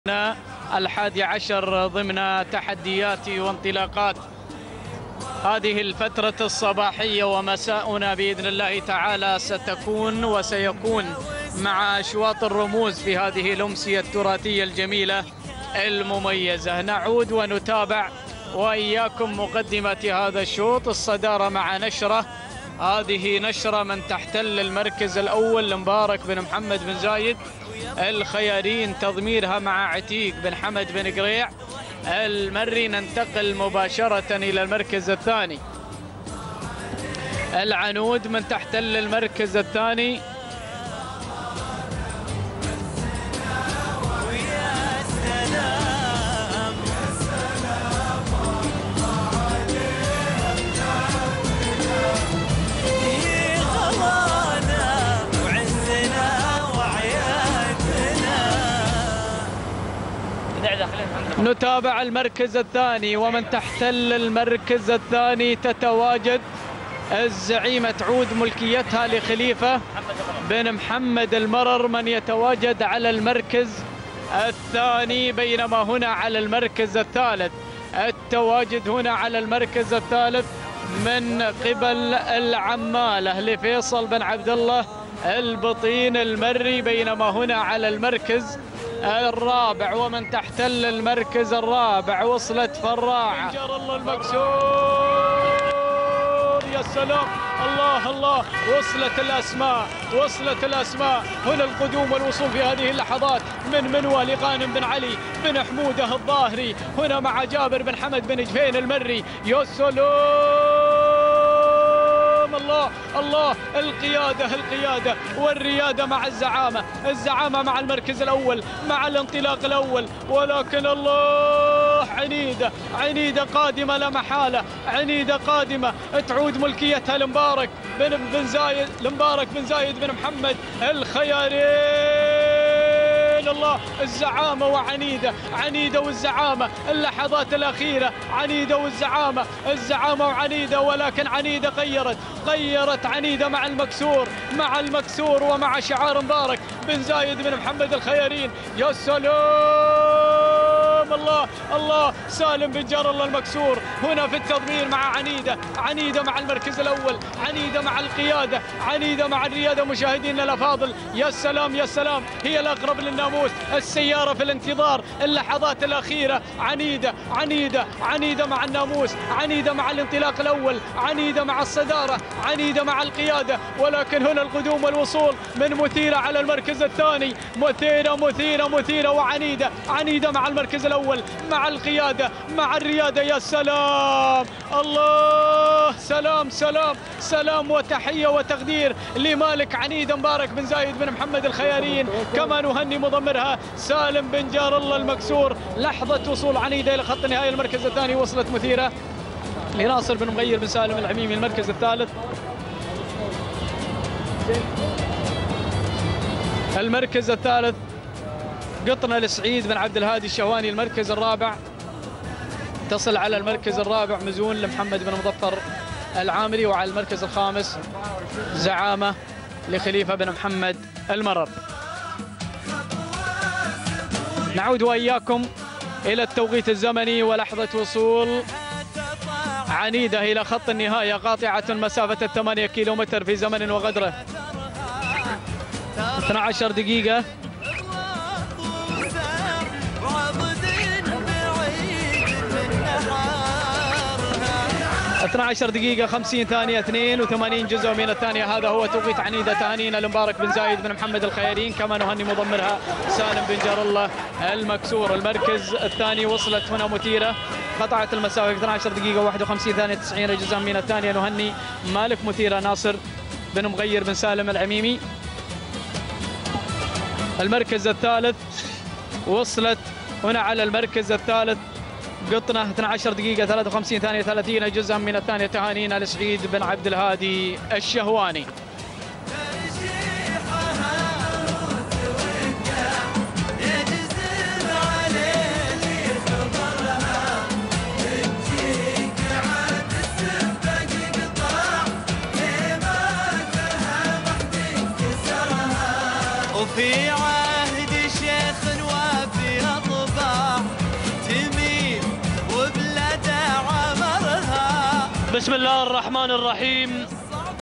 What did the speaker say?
11 ضمن تحديات وانطلاقات هذه الفترة الصباحية، ومساؤنا بإذن الله تعالى ستكون وسيكون مع أشواط الرموز في هذه الأمسية التراثية الجميلة المميزة. نعود ونتابع وإياكم مقدمة هذا الشوط. الصدارة مع نشرة، هذه نشرة من تحتل المركز الأول لمبارك بن محمد بن زايد الخيارين، تضميرها مع عتيق بن حمد بن قريع المري. ننتقل مباشرة إلى المركز الثاني، العنود من تحتل المركز الثاني. نتابع المركز الثاني، ومن تحتل المركز الثاني تتواجد الزعيمة تعود ملكيتها لخليفة بن محمد المرر من يتواجد على المركز الثاني، بينما هنا على المركز الثالث التواجد هنا على المركز الثالث من قبل العمالة لفيصل بن عبد الله البطين المري، بينما هنا على المركز الرابع ومن تحتل المركز الرابع وصلت فراعة جار الله المكسور. يا سلام، الله الله، وصلت الأسماء هنا القدوم والوصول في هذه اللحظات من منوى لغانم بن علي بن حموده الظاهري، هنا مع جابر بن حمد بن جفين المري. يا سلام، الله الله، القيادة والريادة مع الزعامة مع المركز الأول مع الانطلاق الأول، ولكن الله عنيدة قادمة لا محالة، عنيدة قادمة تعود ملكيتها لمبارك بن زايد بن محمد الخيارين. الله، الزعامة عنيدة والزعامة اللحظات الأخيرة، عنيدة والزعامة، الزعامة وعنيدة، ولكن عنيدة غيرت عنيدة مع المكسور ومع شعار مبارك بن زايد بن محمد الخيارين. يا سلام، الله، سالم بن جار الله المكسور هنا في التضمير مع عنيدة مع المركز الأول، عنيدة مع القيادة، عنيدة مع الريادة. مشاهدينا الأفاضل، يا سلام، هي الأقرب للناموس، السيارة في الانتظار، اللحظات الأخيرة، عنيدة مع الناموس، عنيدة مع الانطلاق الأول، عنيدة مع الصدارة، عنيدة مع القيادة، ولكن هنا القدوم والوصول من مثيرة على المركز الثاني، مثيرة وعنيدة مع المركز الأول، مع القيادة، مع الريادة. يا سلام، الله، سلام وتحية وتقدير لمالك عنيدة مبارك بن زايد بن محمد الخيارين، كما نهني مضمرها سالم بن جار الله المكسور. لحظة وصول عنيدة إلى خط النهاية المركز الثاني، وصلت مثيرة لناصر بن مغير بن سالم العميمي المركز الثالث. المركز الثالث قطنا لسعيد بن عبد الهادي الشهواني المركز الرابع. تصل على المركز الرابع مزون لمحمد بن مظفر العامري، وعلى المركز الخامس زعامة لخليفة بن محمد المرر. نعود وإياكم إلى التوقيت الزمني ولحظة وصول عنيدة إلى خط النهاية، قاطعة مسافة 8 كيلومتر في زمن وغدره. 12 دقيقة 12 دقيقة 50 ثانية 82 جزء من الثانية. هذا هو توقيت عنيدة. تهانينا لمبارك بن زايد بن محمد الخيارين، كما نهني مضمرها سالم بن جار الله المكسور. المركز الثاني وصلت هنا مثيرة، قطعت المسافة في 12 دقيقة 51 ثانية 90 جزء من الثانية. نهني مالك مثيرة ناصر بن مغير بن سالم العميمي. المركز الثالث وصلت هنا على المركز الثالث قطنة 12 دقيقة 53 ثانية 30 جزءا من الثانية. تهانينا لسعيد بن عبد الهادي الشهواني. وفي عهد شيخ وافي بسم الله الرحمن الرحيم.